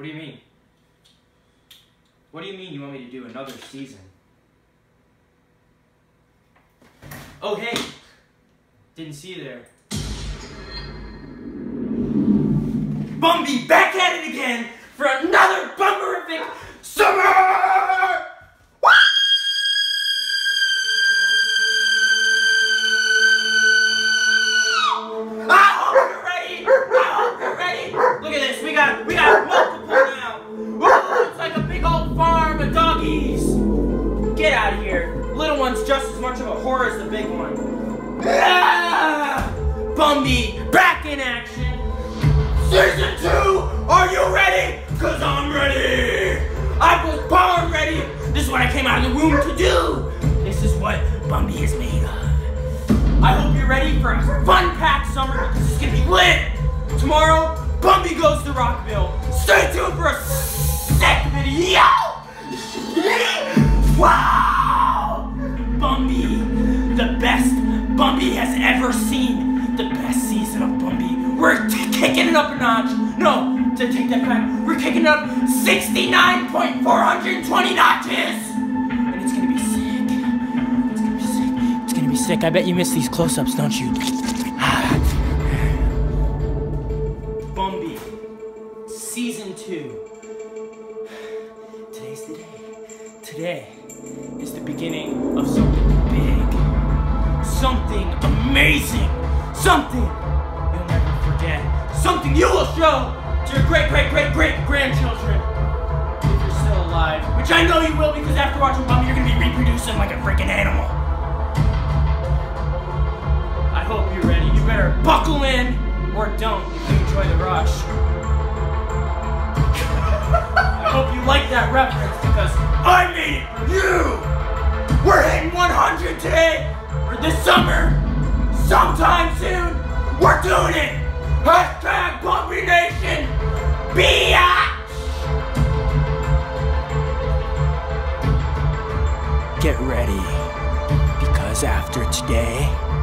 What do you mean? What do you mean you want me to do another season? Oh, hey! Didn't see you there. Bumby, back at it again for another bumperific summer! Woo! I hope you're ready! I hope you're ready! Look at this, we got multiple now! Woo! It's like a big old farm of doggies! Get out of here. Little one's just as much of a horror as the big one. Ah! Bumby, back in action! Season 2, are you ready? Cause I'm ready! I was born ready! This is what I came out of the womb to do! This is what Bumby is made of. I hope you're ready for a fun-packed summer because it's gonna be lit! Tomorrow, Bumby goes to Rockville. Stay tuned for a sick video! Wow! Bumby, the best Bumby has ever seen. The best season of Bumby. We're kicking it up a notch. No, to take that back, we're kicking it up 69.420 notches. And it's gonna be sick. It's gonna be sick. It's gonna be sick. I bet you miss these close-ups, don't you? Bumby, season 2. Today's the day. Today is the beginning of something big. Something amazing. Something you'll never forget. Something you will show to your great-great-great-great-grandchildren. If you're still alive. Which I know you will because after watching Bumby, you're going to be reproducing like a freaking animal. I hope you're ready. You better buckle in or don't if you enjoy the rush. I hope you like that reference because I made it for you! We're hitting 100 today or this summer. Sometime soon, we're doing it! Hashtag Bumby Nation! Biatch! Get ready, because after today,